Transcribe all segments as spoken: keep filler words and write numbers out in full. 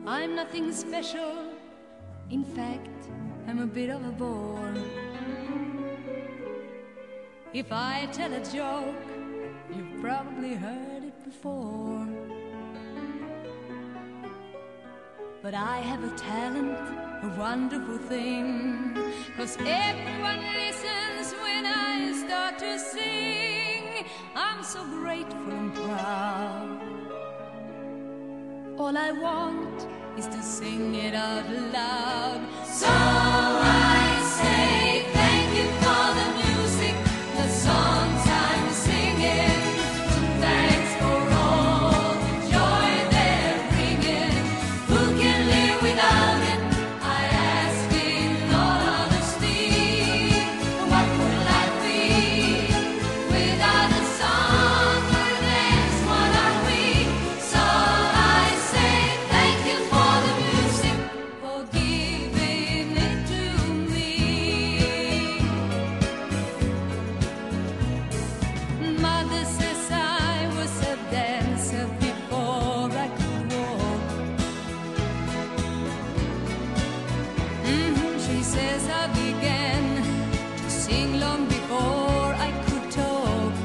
I'm nothing special. In fact, I'm a bit of a bore. If I tell a joke, you've probably heard it before. But I have a talent, a wonderful thing, 'cause everyone listens when I start to sing. I'm so grateful and proud. All I want is to sing it out loud. So I say thank you for the music, the songs I'm singing. Thanks for all the joy they're bringing. Who can live without it? I ask in all honesty. What would life be without a song or a dance? What are we? So I say thank you for the music, for giving it to me. Mother says I was a dancer before I could walk. Mhm, she says I began to sing long before I could talk.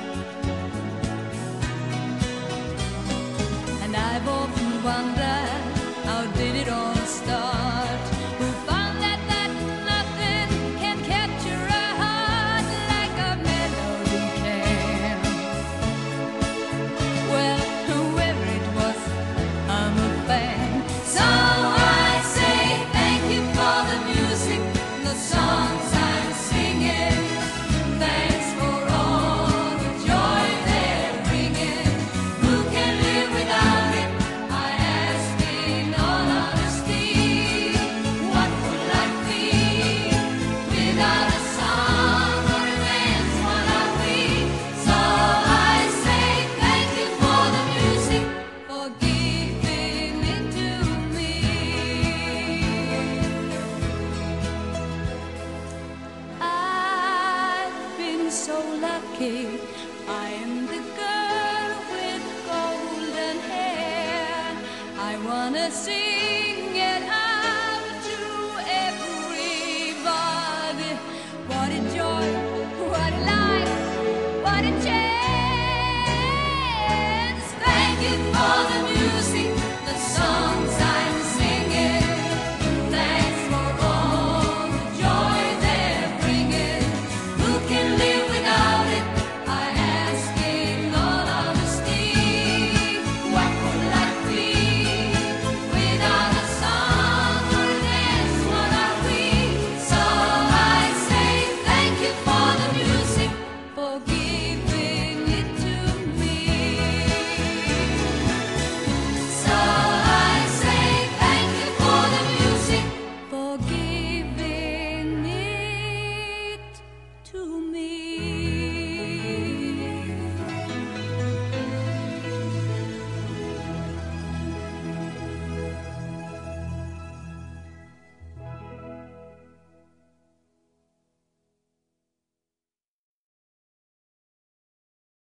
And I've often wondered, how did it all start? Who found that that nothing can capture a heart like a melody can? Well, whoever it was, I'm a fan. So I say thank you for the music, the songs I'm singing. Thanks for all the joy they're bringing. Who can live without it? I ask in all honesty. What would life be without a song or a dance? What are we? So I say thank you for the music, for giving it to me. I've been so lucky. I am the girl with golden hair. I wanna see